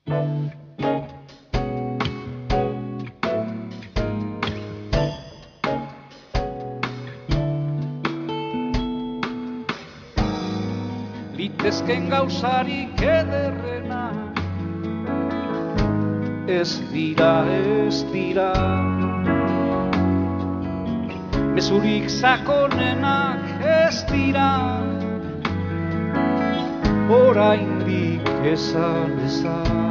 Litezken gauzarik ederrena ez dira, ez dira. Mezurik sakonenak ez dira, oraindik esan ezan.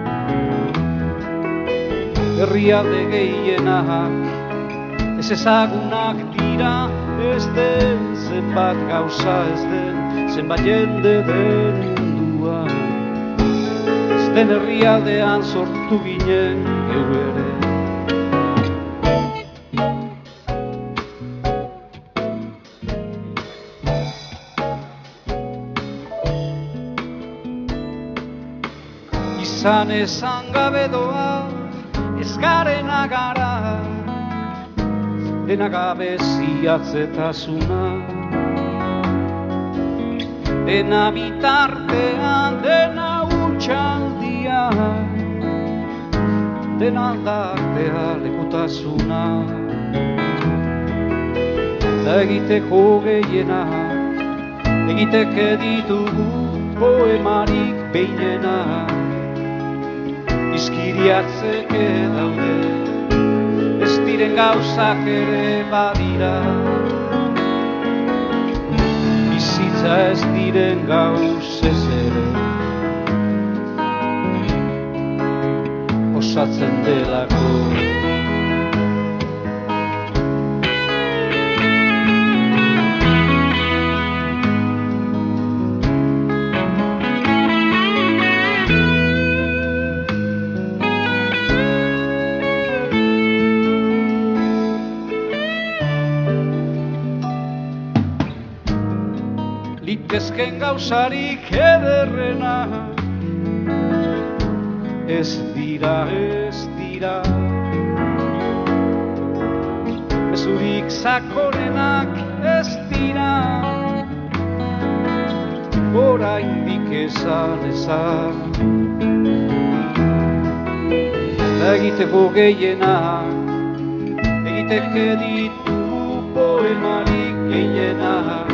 Herrialde gehienak ez ezagunak dira, ez den zenbat gauza, ez den zenbat jende den munduan. Ez den herrialdean sortu ginen geu ere. Izan esan gabe doa, ez garena gara, dena gabe ziatzetasuna. Dena bitartean, dena utxaldia, dena aldartea lekutasuna. Da egiteko gehienak, egiteke ditugu poemarik behinenak. Izkiriatzeke daude, ez diren gauzak ere badira. Bizitza ez diren gauz ez ere, osatzen delako. Litezken gauzarik ederrena ez dira, ez dira. Mezurik sakonenak ez dira, oraindik esan ezan. Egiteko gehienak, egiteke ditugu poemarik gehienak.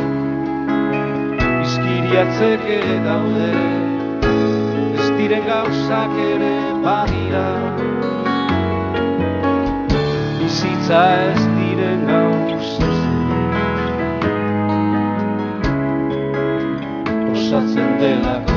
Izkiriatzeke daude, ez diren gauzak ere badira. Bizitza ez diren gauz ez ere, osatzen delako.